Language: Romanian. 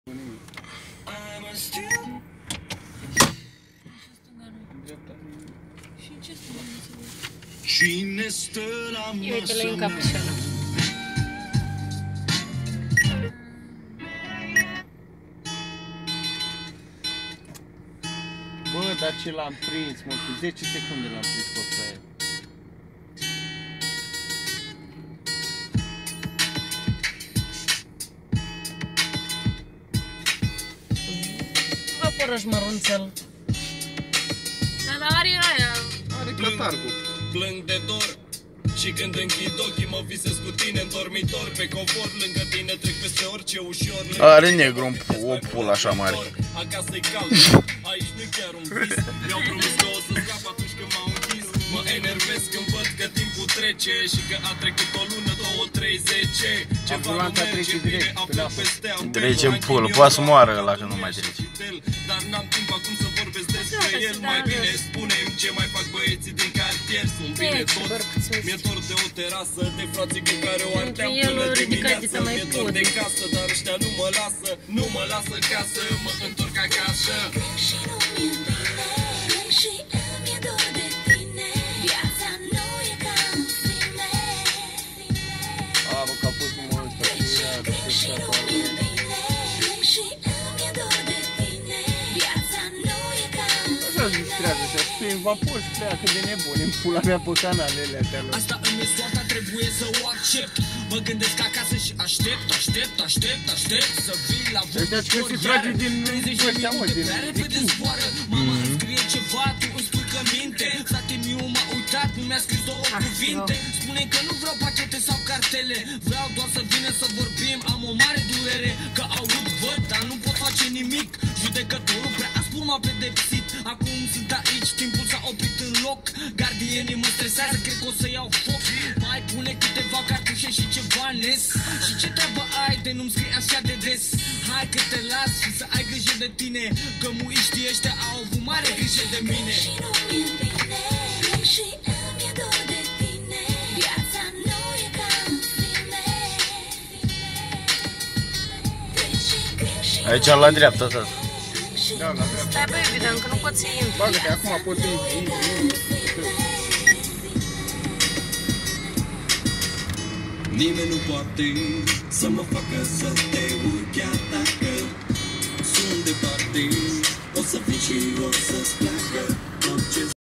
Cine stă la masă? Uite-le în capșonă. Bă, dar ce l-am prins, mă, cu 10 secunde l-am prins pe fraier. Vaporăș mărunțel. Dar are aia. Are cătargul. Plâng de dor și când închid ochii mă visez cu tine în dormitor. Pe confort lângă tine trec peste orice ușor. Are negru o pulă așa mare. Acasă-i cald, aici nu-i chiar un vis. Mi-au promis că o să scap atunci când m-au închis. Mă enervez când văd că timpul trece și că a trecut o lună, 2, 3, 10. Ceva nu merge bine, apă peste apă. Trece în pulă, poate să moară ăla că nu mai trece. Dar n-am timp acum să vorbesc despre el. Mai bine spune-mi ce mai fac băieții din cartier. Sunt bine toți, mi-e dor de o terasă, de frații cu care o ardeam până dimineață. Mi-e dor de casă, dar ăștia nu mă lasă, nu mă lasă ca să mă întorc acasă. Și nu mi-e bine, și mi-e dor de tine. Viața nu e ca un film. A, bă, că a pus numărul ăsta și Și nu mi-e bine, și mi-e dor de tine. Viața nu e ca un film. așa distrează așa, tu în vapor și pleacă de nebun în pula mea pe canalele astea lor. Asta îmi e soarta, trebuie să o accept. Mă gândesc acasă și aștept să vii la vot. Ăștia trebuie să-i trage din ăștia, mă, din Mama îmi scrie ceva, tu îmi spui că minte. Frate miu m-a uitat, nu mi-a scris 2 cuvinte. Spune că nu vreau pachete sau cartele, vreau doar să vină să vorbim. Am o mare durere, că aud, văd, dar nu pot face nimic. Judecătorul prea aspru m-a pedepsit. Acum sunt aici, timpul s-a oprit în loc. Gardienii mă stresează, cred că o să iau foc. Mai pune câteva cartușe și ceva nes. Și ce treabă ai de nu-mi scrii așa de des? Hai că te las și să ai grijă de tine, că muiștii ăștia au avut mare grijă de mine. Și nu mi-e bine, și mi-e dor de tine. Viața nu e ca un film. Aici la dreapta, tata. Da, la dreapta. Stai băi, evident că nu poți să intri. Bagă-te, acum poți să intri. Nimeni nu poate să mă facă să te uit, chiar dacă sunt departe. O să vii și o să-ți placă.